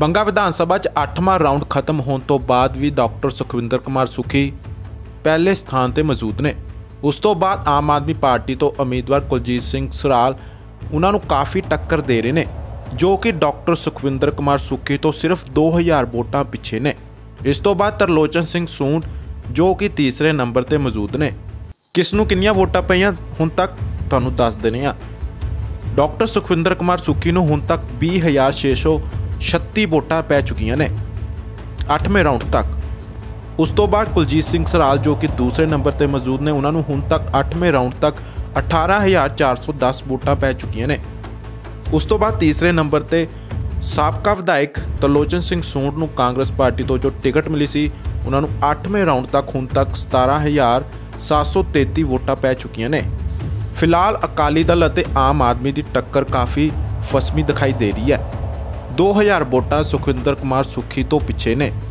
ਬੰਗਾ ਵਿਧਾਨ ਸਭਾ 'ਚ 8ਵਾਂ ਰਾਊਂਡ ਖਤਮ ਹੋਣ ਤੋਂ ਬਾਅਦ ਵੀ ਡਾਕਟਰ ਸੁਖਵਿੰਦਰ ਕੁਮਾਰ ਸੁੱਖੀ ਪਹਿਲੇ ਸਥਾਨ ਤੇ ਮੌਜੂਦ ਨੇ। ਉਸ ਤੋਂ ਬਾਅਦ ਆਮ ਆਦਮੀ ਪਾਰਟੀ ਤੋਂ ਉਮੀਦਵਾਰ ਕੁਲਜੀਤ ਸਿੰਘ ਸਰਾਲ ਉਹਨਾਂ ਨੂੰ ਕਾਫੀ ਟੱਕਰ ਦੇ ਰਹੇ ਨੇ, ਜੋ ਕਿ ਡਾਕਟਰ ਸੁਖਵਿੰਦਰ ਕੁਮਾਰ ਸੁੱਖੀ ਤੋਂ ਸਿਰਫ 2000 ਵੋਟਾਂ ਪਿੱਛੇ ਨੇ। ਇਸ ਤੋਂ ਬਾਅਦ ਤਰਲੋਚਨ ਸਿੰਘ ਸੂੰਢ ਜੋ ਕਿ ਤੀਸਰੇ ਨੰਬਰ ਤੇ ਮੌਜੂਦ ਨੇ। ਕਿਸ ਨੂੰ ਕਿੰਨੀਆਂ ਵੋਟਾਂ ਪਈਆਂ ਹੁਣ ਤੱਕ ਤੁਹਾਨੂੰ ਦੱਸ ਦਿੰਦੇ ਹਾਂ। ਡਾਕਟਰ ਸੁਖਵਿੰਦਰ ਕੁਮਾਰ ਸੁੱਖੀ ਨੂੰ ਹੁਣ ਤੱਕ 20,636 ਵੋਟਾਂ ਪੈ ਚੁੱਕੀਆਂ ਨੇ 8ਵੇਂ ਰਾਊਂਡ ਤੱਕ। ਉਸ ਤੋਂ ਬਾਅਦ ਕੁਲਜੀਤ ਸਿੰਘ ਸਰਾਲ ਜੋ ਕਿ ਦੂਸਰੇ ਨੰਬਰ ਤੇ ਮੌਜੂਦ ਨੇ, ਉਹਨਾਂ ਨੂੰ ਹੁਣ ਤੱਕ 8ਵੇਂ ਰਾਊਂਡ ਤੱਕ 18,410 ਵੋਟਾਂ ਪੈ ਚੁੱਕੀਆਂ ਨੇ। ਉਸ ਤੋਂ ਬਾਅਦ ਤੀਸਰੇ ਨੰਬਰ ਤੇ ਸਾਬਕਾ ਵਿਧਾਇਕ ਤਰਲੋਚਨ ਸਿੰਘ ਸੂੰਢ ਨੂੰ ਕਾਂਗਰਸ ਪਾਰਟੀ ਤੋਂ ਜੋ ਟਿਕਟ ਮਿਲੀ ਸੀ, ਉਹਨਾਂ ਨੂੰ 8ਵੇਂ ਰਾਊਂਡ ਤੱਕ ਹੁਣ ਤੱਕ 17,733 ਵੋਟਾਂ ਪੈ ਚੁੱਕੀਆਂ ਨੇ। ਫਿਲਹਾਲ ਅਕਾਲੀ ਦਲ ਅਤੇ ਆਮ ਆਦਮੀ ਦੀ ਟੱਕਰ ਕਾਫੀ ਫਸਵੀਂ ਦਿਖਾਈ ਦੇ ਰਹੀ ਹੈ। 2000 ਵੋਟਾਂ ਸੁਖਵਿੰਦਰ ਕੁਮਾਰ ਸੁੱਖੀ ਤੋਂ ਪਿੱਛੇ ਨੇ।